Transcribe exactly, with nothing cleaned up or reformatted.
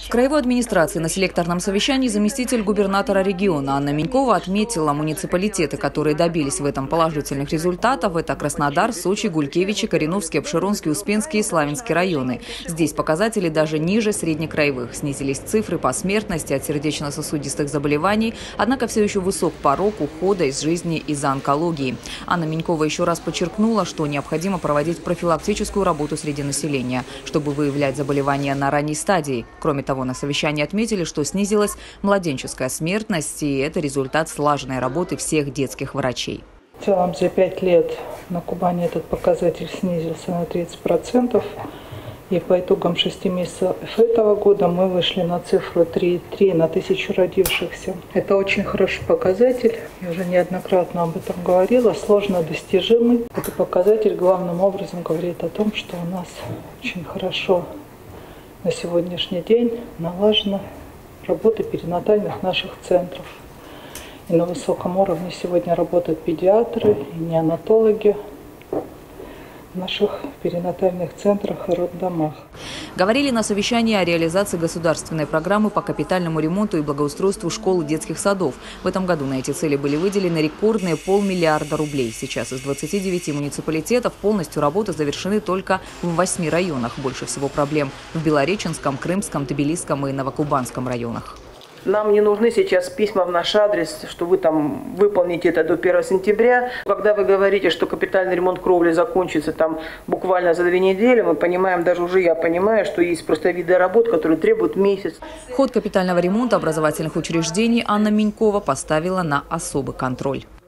В краевой администрации на селекторном совещании заместитель губернатора региона Анна Минькова отметила муниципалитеты, которые добились в этом положительных результатов. Это Краснодар, Сочи, Гулькевичи, Кореновский, Обширонский, Успенский и Славянский районы. Здесь показатели даже ниже среднекраевых. Снизились цифры по смертности от сердечно-сосудистых заболеваний, однако все еще высок порог ухода из жизни из-за онкологии. Анна Минькова еще раз подчеркнула, что необходимо проводить профилактическую работу среди населения, чтобы выявлять заболевания на ранней стадии. Кроме того, на совещании отметили, что снизилась младенческая смертность, и это результат слаженной работы всех детских врачей. В целом за пять лет на Кубани этот показатель снизился на тридцать процентов. И по итогам шести месяцев этого года мы вышли на цифру три и три на тысячу родившихся. Это очень хороший показатель. Я уже неоднократно об этом говорила. Сложно достижимый. Этот показатель главным образом говорит о том, что у нас очень хорошо на сегодняшний день налажена работа перинатальных наших центров. И на высоком уровне сегодня работают педиатры и неонатологи в наших перинатальных центрах и роддомах. Говорили на совещании о реализации государственной программы по капитальному ремонту и благоустройству школ и детских садов. В этом году на эти цели были выделены рекордные полмиллиарда рублей. Сейчас из двадцати девяти муниципалитетов полностью работы завершены только в восьми районах. Больше всего проблем в Белореченском, Крымском, Тбилисском и Новокубанском районах. Нам не нужны сейчас письма в наш адрес, что вы там выполните это до первого сентября. Когда вы говорите, что капитальный ремонт кровли закончится там буквально за две недели, мы понимаем, даже уже я понимаю, что есть просто виды работ, которые требуют месяц. Ход капитального ремонта образовательных учреждений Анна Минькова поставила на особый контроль.